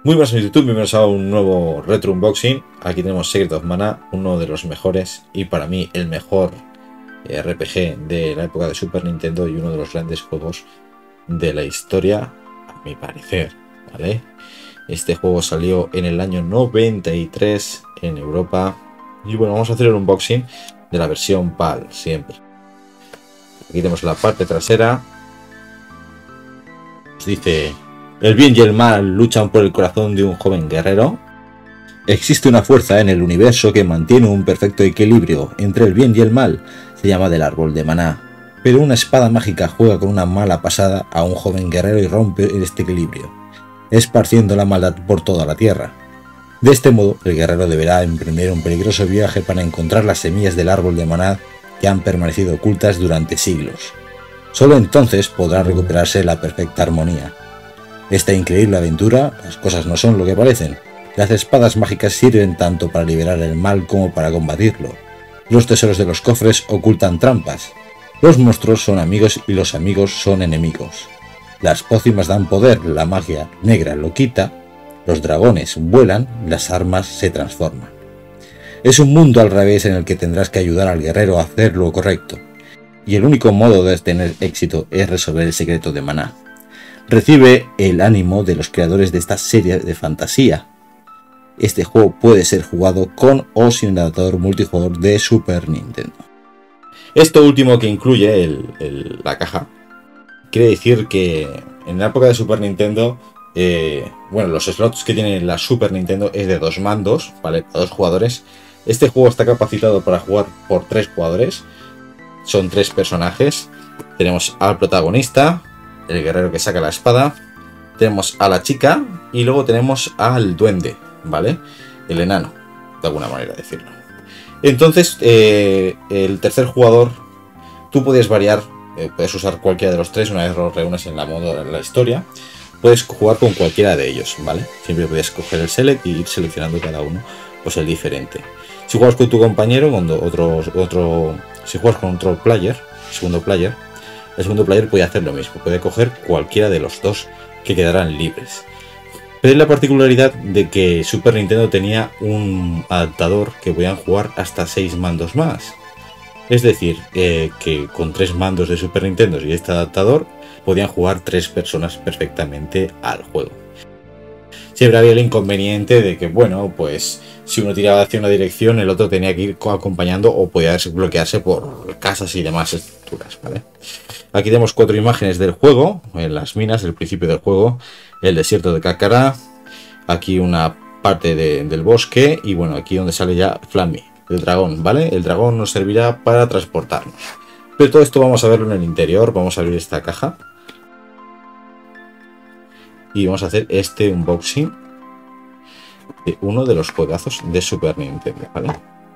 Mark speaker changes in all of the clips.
Speaker 1: Muy buenas en YouTube, bienvenidos a un nuevo retro unboxing. Aquí tenemos Secret of Mana, uno de los mejores y para mí el mejor RPG de la época de Super Nintendo y uno de los grandes juegos de la historia, a mi parecer, ¿vale? Este juego salió en el año 93 en Europa y bueno, vamos a hacer el unboxing de la versión PAL siempre. Aquí tenemos la parte trasera. Nos dice: el bien y el mal luchan por el corazón de un joven guerrero. Existe una fuerza en el universo que mantiene un perfecto equilibrio entre el bien y el mal. Se llama del árbol de maná. Pero una espada mágica juega con una mala pasada a un joven guerrero y rompe este equilibrio, esparciendo la maldad por toda la tierra. De este modo, el guerrero deberá emprender un peligroso viaje para encontrar las semillas del árbol de maná que han permanecido ocultas durante siglos. Solo entonces podrá recuperarse la perfecta armonía. Esta increíble aventura, las cosas no son lo que parecen. Las espadas mágicas sirven tanto para liberar el mal como para combatirlo. Los tesoros de los cofres ocultan trampas. Los monstruos son amigos y los amigos son enemigos. Las pócimas dan poder, la magia negra lo quita. Los dragones vuelan, las armas se transforman. Es un mundo al revés en el que tendrás que ayudar al guerrero a hacer lo correcto. Y el único modo de tener éxito es resolver el secreto de Maná. Recibe el ánimo de los creadores de esta serie de fantasía. Este juego puede ser jugado con o sin un adaptador multijugador de Super Nintendo. Esto último que incluye la caja quiere decir que en la época de Super Nintendo, bueno, los slots que tiene la Super Nintendo es de 2 mandos, ¿vale? Para 2 jugadores. Este juego está capacitado para jugar por 3 jugadores. Son 3 personajes. Tenemos al protagonista, el guerrero que saca la espada, tenemos a la chica y luego tenemos al duende, ¿vale? El enano, de alguna manera decirlo. Entonces, el tercer jugador, tú puedes variar, puedes usar cualquiera de los 3 una vez los reúnes en la historia. Puedes jugar con cualquiera de ellos, ¿vale? Siempre puedes coger el select y ir seleccionando cada uno, pues el diferente. Si juegas con tu compañero, si juegas con otro player, segundo player, el segundo player puede hacer lo mismo, puede coger cualquiera de los 2 que quedarán libres. Pero es la particularidad de que Super Nintendo tenía un adaptador que podían jugar hasta 6 mandos más. Es decir, que con 3 mandos de Super Nintendo y este adaptador podían jugar 3 personas perfectamente al juego. Siempre había el inconveniente de que, bueno, pues si uno tiraba hacia una dirección, el otro tenía que ir acompañando o podía desbloquearse por casas y demás estructuras, ¿vale? Aquí tenemos 4 imágenes del juego, en las minas, el principio del juego, el desierto de Cacará, aquí una parte del bosque y bueno, aquí donde sale ya Flammy, el dragón, ¿vale? El dragón nos servirá para transportarnos. Pero todo esto vamos a verlo en el interior, vamos a abrir esta caja y vamos a hacer este unboxing de uno de los juegazos de Super Nintendo, ¿vale?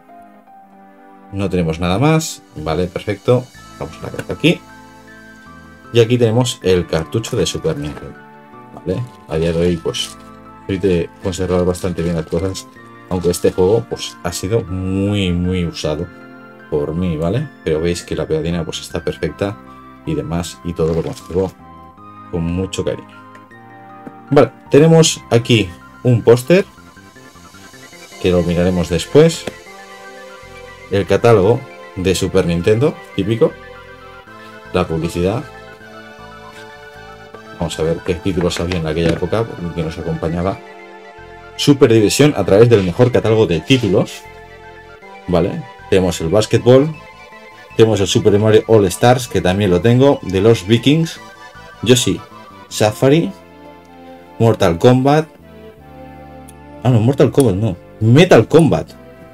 Speaker 1: No tenemos nada más, ¿vale? Perfecto. Vamos a la caja aquí. Y aquí tenemos el cartucho de Super Nintendo, ¿vale? A día de hoy, pues, permite conservar bastante bien las cosas, aunque este juego, pues, ha sido muy usado por mí, ¿vale? Pero veis que la pegatina, pues, está perfecta y demás, y todo lo conservo con mucho cariño. Vale, tenemos aquí un póster, que lo miraremos después. El catálogo de Super Nintendo, típico. La publicidad. Vamos a ver qué títulos había en aquella época, que nos acompañaba. Super Diversión a través del mejor catálogo de títulos. Vale, tenemos el básquetbol. Tenemos el Super Mario All Stars, que también lo tengo. De los Vikings. Yoshi Safari. Mortal Kombat. Ah, no, Mortal Kombat no. Metal Kombat.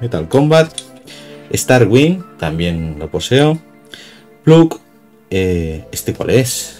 Speaker 1: Star Wing, también lo poseo. Plug. ¿Este cuál es?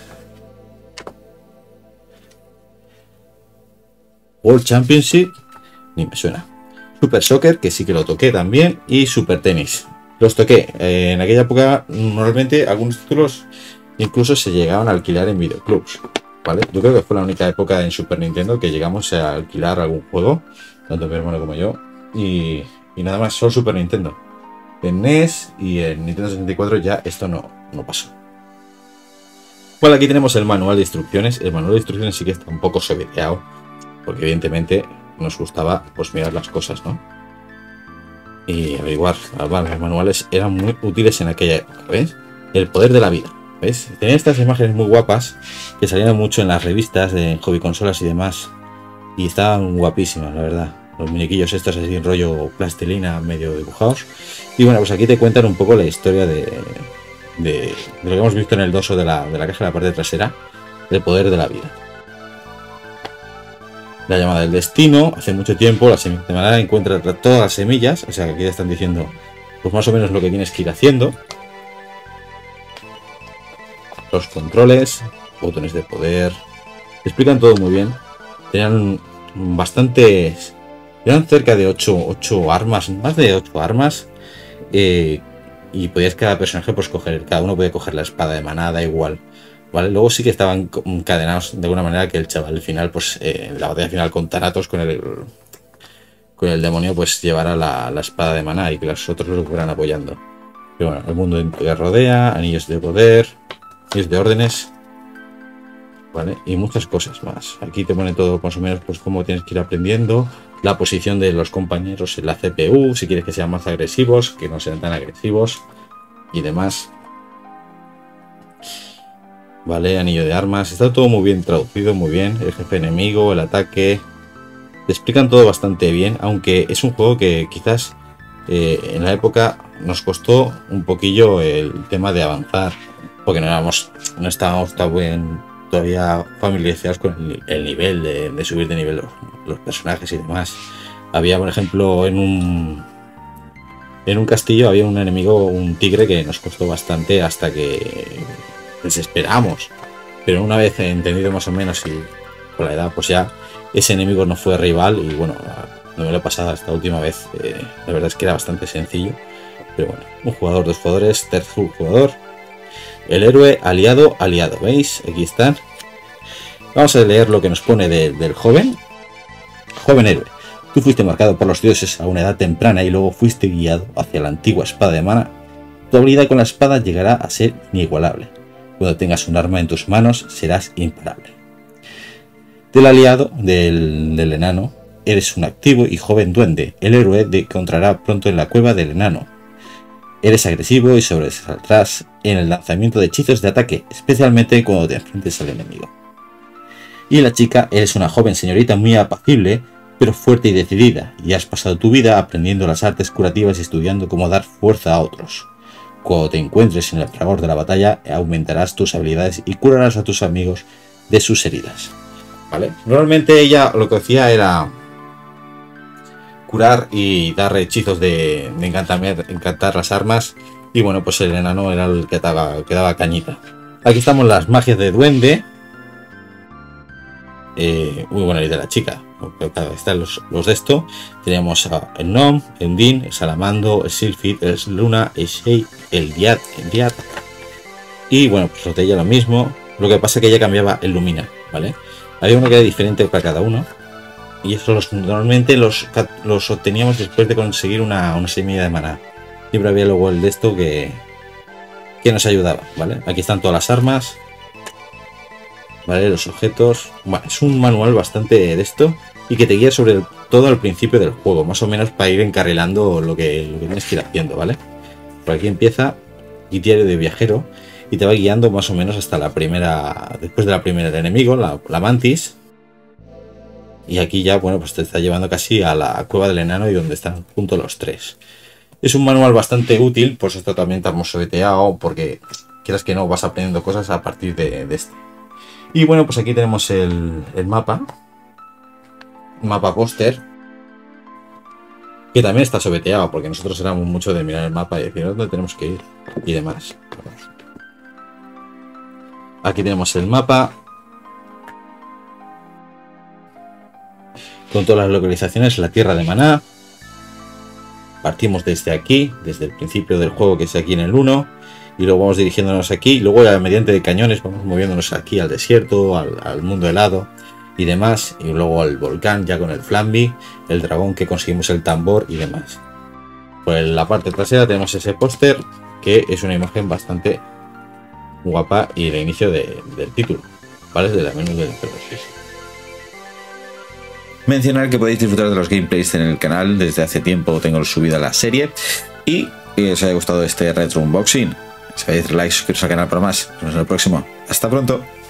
Speaker 1: World Championship. Ni me suena. Super Soccer, que sí que lo toqué también. Y Super Tennis. Los toqué. En aquella época, normalmente, algunos títulos incluso se llegaban a alquilar en videoclubs, ¿vale? Yo creo que fue la única época en Super Nintendo que llegamos a alquilar algún juego, tanto mi hermano como yo, y nada más, solo Super Nintendo. En NES y en Nintendo 64 ya esto no pasó. Bueno, aquí tenemos el manual de instrucciones. El manual de instrucciones sí que está un poco sobeteado, porque evidentemente nos gustaba pues mirar las cosas, ¿no? Y averiguar. Los manuales eran muy útiles en aquella época, ¿ves? El poder de la vida, ¿ves? Tenía estas imágenes muy guapas que salían mucho en las revistas de hobby consolas y demás, y estaban guapísimas, la verdad. Los muñequillos estos así en rollo plastilina medio dibujados. Y bueno, pues aquí te cuentan un poco la historia de lo que hemos visto en el dorso de la caja, en la parte trasera, del poder de la vida. La llamada del destino. Hace mucho tiempo la semilla de manera encuentra todas las semillas, o sea que aquí te están diciendo pues más o menos lo que tienes que ir haciendo. Los controles, botones de poder, te explican todo muy bien. Tenían bastantes, eran cerca de 8 armas, más de 8 armas, y podías cada personaje pues coger, cada uno podía coger la espada de maná, da igual. ¿Vale? Luego sí que estaban encadenados de alguna manera que el chaval al final, pues en la batalla final con Thanatos, con el demonio, pues llevara la espada de maná y que los otros lo fueran apoyando. Pero bueno, el mundo que rodea, anillos de poder, anillos de órdenes, ¿vale? Y muchas cosas más. Aquí te pone todo más o menos pues cómo tienes que ir aprendiendo, la posición de los compañeros en la CPU, si quieres que sean más agresivos, que no sean tan agresivos y demás. Vale, anillo de armas, está todo muy bien traducido, muy bien. El jefe enemigo, el ataque, te explican todo bastante bien, aunque es un juego que quizás en la época nos costó un poquillo el tema de avanzar, porque no estábamos todavía familiarizados con el nivel de subir de nivel los personajes y demás. Había, por ejemplo, en un castillo había un enemigo, un tigre, que nos costó bastante hasta que desesperamos, pero una vez entendido más o menos y con la edad, pues ya ese enemigo no fue rival. Y bueno, no me lo he pasado esta última vez, la verdad es que era bastante sencillo, pero bueno, un jugador, 2 jugadores, tercer jugador, el héroe, aliado, ¿veis? Aquí están. Vamos a leer lo que nos pone del joven héroe. Tú fuiste marcado por los dioses a una edad temprana y luego fuiste guiado hacia la antigua espada de maná. Tu habilidad con la espada llegará a ser inigualable. Cuando tengas un arma en tus manos, serás imparable. Del aliado, del enano, eres un activo y joven duende. El héroe te encontrará pronto en la cueva del enano. Eres agresivo y sobresaltarás en el lanzamiento de hechizos de ataque, especialmente cuando te enfrentes al enemigo. Y la chica, eres una joven señorita muy apacible, pero fuerte y decidida, y has pasado tu vida aprendiendo las artes curativas y estudiando cómo dar fuerza a otros. Cuando te encuentres en el fragor de la batalla, aumentarás tus habilidades y curarás a tus amigos de sus heridas. ¿Vale? Normalmente ella lo que hacía era curar y dar hechizos de encantar las armas. Y bueno, pues el enano era el que daba cañita. Aquí estamos las magias de duende. Muy buena idea de la chica. Están los de esto. Tenemos el Nom, el Din, el Salamando, el Sylphid, el Luna, el Shake, el Diad. Y bueno, pues los de ella lo mismo. Lo que pasa es que ella cambiaba el Lumina, ¿vale? Había uno que era diferente para cada uno. Y eso normalmente los obteníamos después de conseguir una semilla de maná. Siempre había luego el de esto que nos ayudaba, ¿vale? Aquí están todas las armas, ¿vale? Los objetos. Bueno, es un manual bastante de esto y que te guía sobre todo al principio del juego, más o menos para ir encarrilando lo que tienes que ir haciendo, ¿vale? Por aquí empieza diario de viajero y te va guiando más o menos hasta la primera, después de la primera del enemigo, la mantis. Y aquí ya, bueno, pues te está llevando casi a la cueva del enano y donde están juntos los 3. Es un manual bastante útil, por eso está también tan mosoveteado, porque quieras que no vas aprendiendo cosas a partir de este. Y bueno, pues aquí tenemos el mapa póster, que también está sobeteado, porque nosotros éramos mucho de mirar el mapa y decir dónde tenemos que ir y demás. Aquí tenemos el mapa con todas las localizaciones, la tierra de Maná. Partimos desde aquí, desde el principio del juego, que es aquí en el 1, y luego vamos dirigiéndonos aquí, y luego mediante de cañones vamos moviéndonos aquí al desierto, al mundo helado y demás, y luego al volcán ya con el Flamby, el dragón que conseguimos el tambor y demás. Por la parte trasera tenemos ese póster, que es una imagen bastante guapa y el inicio del título, ¿vale? De la menú del Inferno 6. Mencionar que podéis disfrutar de los gameplays en el canal, desde hace tiempo tengo subida la serie, y que os haya gustado este retro unboxing. Si queréis likes, suscribiros al canal para más. Nos vemos en el próximo. Hasta pronto.